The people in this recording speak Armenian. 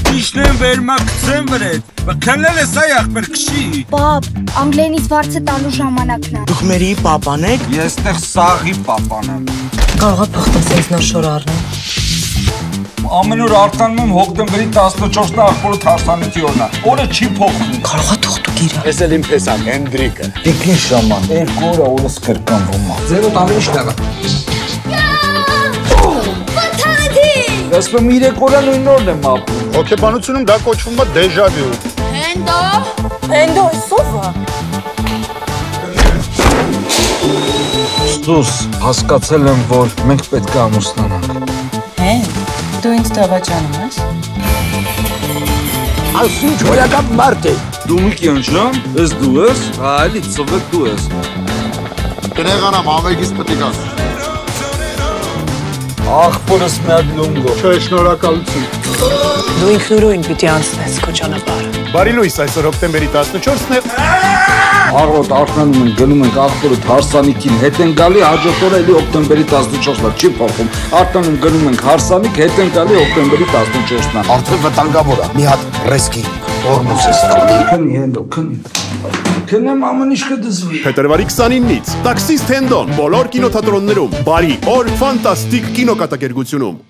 ուրիշներն վերմակցեն վրետ։ Քննել ես այ ախպեր քշի։ Պապ, անգլերենից վարձը տալու ժամանակն է։ Դուք մերի պապան եք։ Ես տեղ սաղի պապան եմ։ Կարող է փոխտես ինձ նոր շոր առնել։ Ամեն օր արտանում եմ հոկտեմբերի 14-ն ախորոտ հարսանիքի օրն է։ Օրը չի փոխվում։ Կարող է թուղթուկ իր։ Ես էլ իմ փեսան, Հենդրիկը։ Տիկին շաման, 2 օր օրս կրկնվում է։ Ձերոտ ավելի շտեղը։ Ասում 3 օրը նույն օրն եմ ապրում։ Հոգեբանությունում դա կոչվում է դեժավյու։ Հենդո սովա։ Ստուս, հասկացել եմ, որ մենք պետք է ամուսնանանք։ Հեն, դու ինձ դավաճանում ես։ Ասում չորական մարդ է։ Դու մի կյանջան, ես դու ես, այլի ծվեք դու ես։ Կնեղանամ, ամեգից պտիկան։ Ախպորս մի հատ լունգո։ Չէ, շնորհակալություն։ Դու ինքնուրույն պիտի անցնես քո ճանապարհը։ Բարի լույս, այսօր հոկտեմբերի 14-ն է։ Առոտ արտանում ենք, գնում ենք ախպորոտ հարսանիքին, հետ են գալի, հաջորդ օրը էլի հոկտեմբերի 14-ն չի փոխվում։ Արտանում գնում ենք հարսանիք, հետ են գալի հոկտեմբերի 14-ն։ Արդեն վտանգավոր է։ Մի հատ ռեսկի օրմուս է ստալի։ Քնի հենդո, քնի։ Քնեմ ամեն ինչ կդզվի։ Փետրվարի 29-ից Տաքսիստ Հենդոն բոլոր կինոթատրոններում բարի օր ֆանտաստիկ կինոկատակերգությունում։